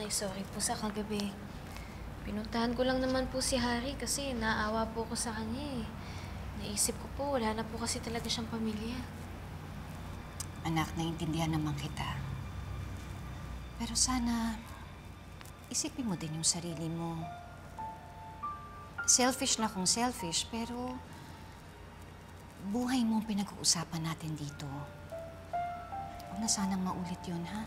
Nay, sorry po sa kagabi. Pinuntahan ko lang naman po si Harry kasi naawa po ko sa kanya eh. Naisip ko po, wala na po kasi talaga siyang pamilya. Anak, naiintindihan naman kita. Pero sana, isipin mo din yung sarili mo. Selfish na kung selfish, pero buhay mo ang pinag-uusapan natin dito. Huwag na sanang maulit yun, ha?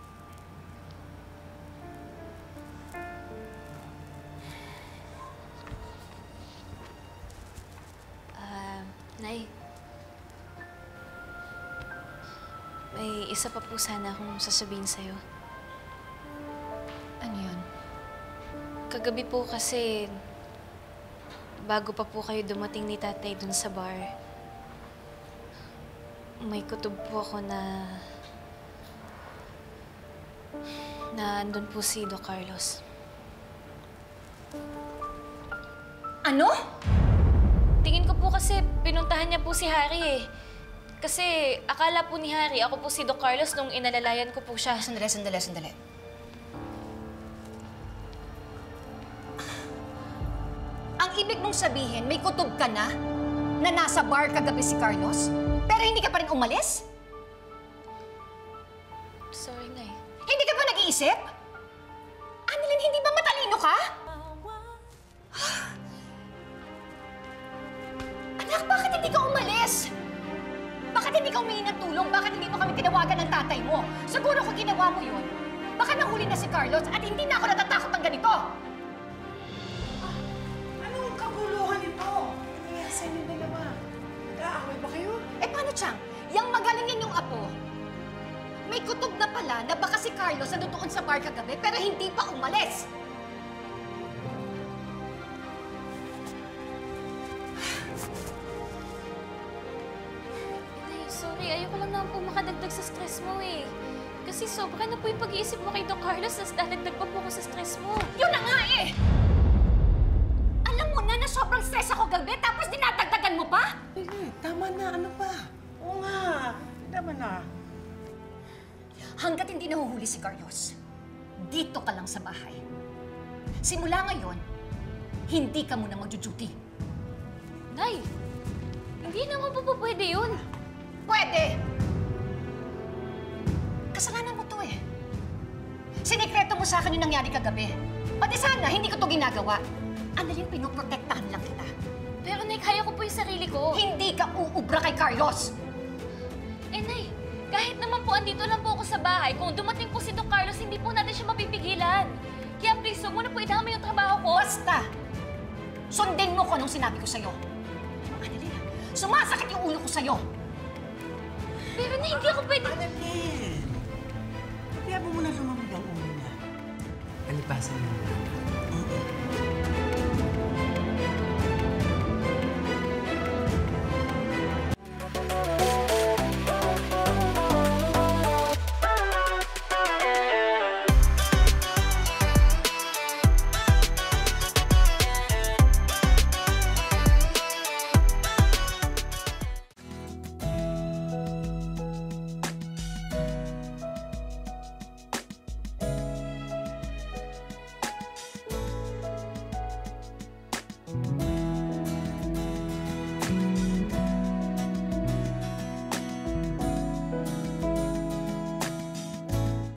Nay, may isa pa po sana akong sasabihin sa'yo. Ano yun? Kagabi po kasi, bago pa po kayo dumating ni Tatay dun sa bar, may kutob po ako na andun po si Doc Carlos. Ano? Tingin ko po kasi pinuntahan niya po si Harry eh. Kasi akala po ni Harry, ako po si Doc Carlos nung inalalayan ko po siya. Sandali. Ang ibig mong sabihin, may kutob ka na nasa bar kagabi si Carlos, pero hindi ka pa rin umalis? Sorry, Nay. Hindi ka ba nag-iisip? Annalyn, hindi ba matalino ka? Anak, bakit hindi ka umalis? Bakit hindi ka humingi ng tulong? Bakit hindi mo kami tinawagan ng tatay mo? Siguro kung ginawa mo yun, baka nahuli na si Carlos at hindi na ako natatakot ng ganito. Anong kaguluhan ito? Ano yan sa inyo dalawa? Nag-aaway ba kayo? Eh paano, Chang? Yang magalingin yung apo. May kutob na pala na baka si Carlos nandoon sa bar kagabi pero hindi pa umalis. Nay, sorry. Ayoko lang naman po makadagdag sa stress mo eh. Kasi sobra na po yung pag-iisip mo kay Doc Carlos, tapos dadagdag pa po ako sa stress mo. Yun na nga eh! Alam mo na sobrang stress ako gabi tapos dinadagdagan mo pa? Hindi, tama na. Ano pa? Oo nga. Tama na. Hanggat hindi nahuhuli si Carlos, dito ka lang sa bahay. Simula ngayon, hindi ka muna magjo-duty. Nay, hindi naman po pwede yun. Pwede! Kasalanan mo to eh. Sinikreto mo sa akin yung nangyari kagabi. Pati sana, hindi ko to ginagawa. Annalyn, pinoprotektahan lang kita. Pero Nay, kaya ko po yung sarili ko. Hindi ka uubra kay Carlos! Eh, Nay, kahit naman po andito lang po ako sa bahay, kung dumating po si Doc Carlos, hindi po natin siya mapipigilan. Kaya please, huwag mo na po idama yung trabaho ko. Basta! Sundin mo ko anong sinabi ko sa'yo. Annalyn, sumasakit yung ulo ko sa'yo. Pero Nay, hindi ako pwede... Annalyn! Kaya mo muna lumamig ang ulo niya. Palipasan mo na.